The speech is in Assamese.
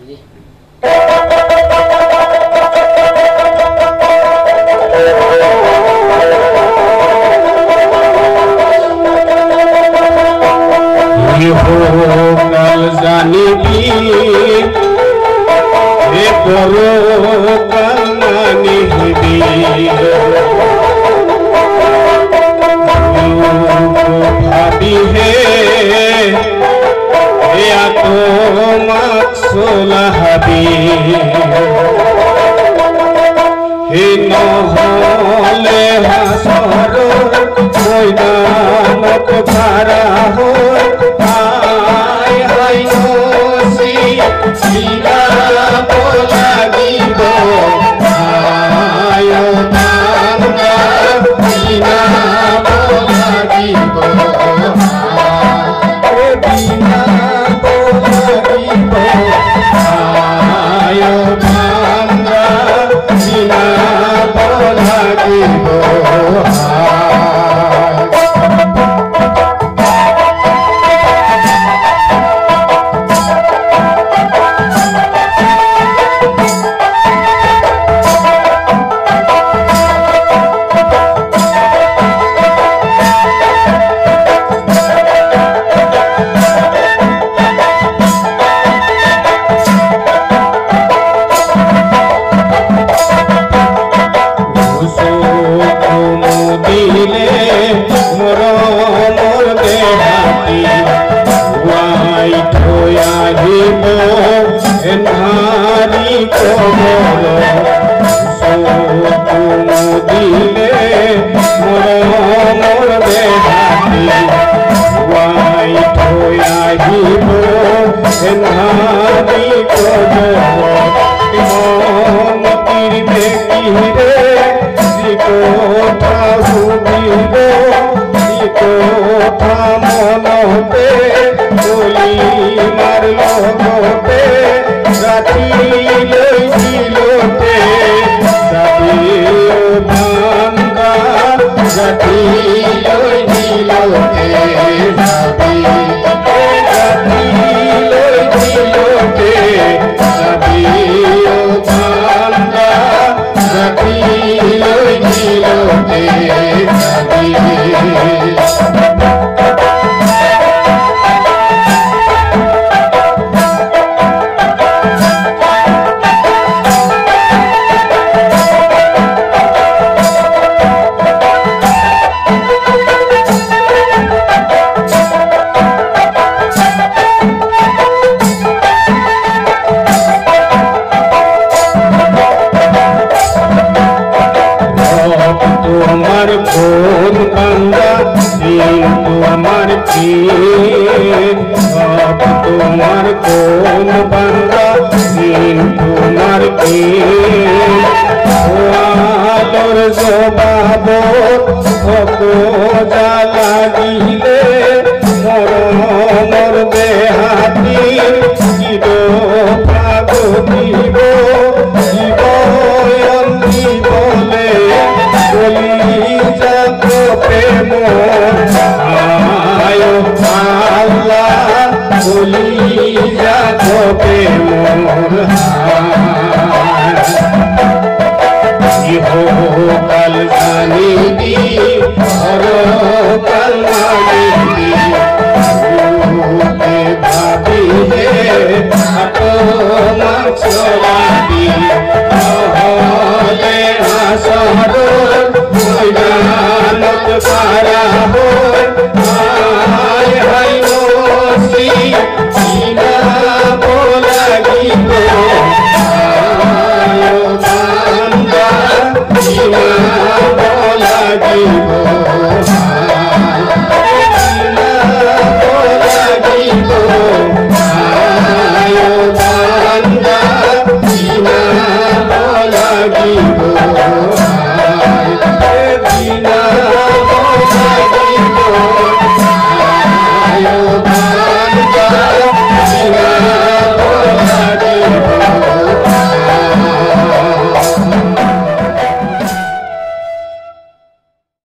कल जानी भी करो कल मानी भी भाभी है या तो मकसूला हबी নহলে হাসর ময়দানত ভাড়া হয় হাই হাই নসি শিলাব লাগিব হায় বাংলা বিনাব লাগিব বিনাব লাগিব হায় বাংলা বিনাব লাগিব তোমার কোন বান্দা তোমার কে আদর জবাব কত জ্বালা দিলে মরমর দেহাতি জীব প্রাগ দিব জীবয়ন্তী বলে বলি যাত প্রেম আয় আল্লাহ বলি যাত প্রেম ইহকাল জানিবি পরকাল মানিবি ভাবি হে আপন ছড়াবি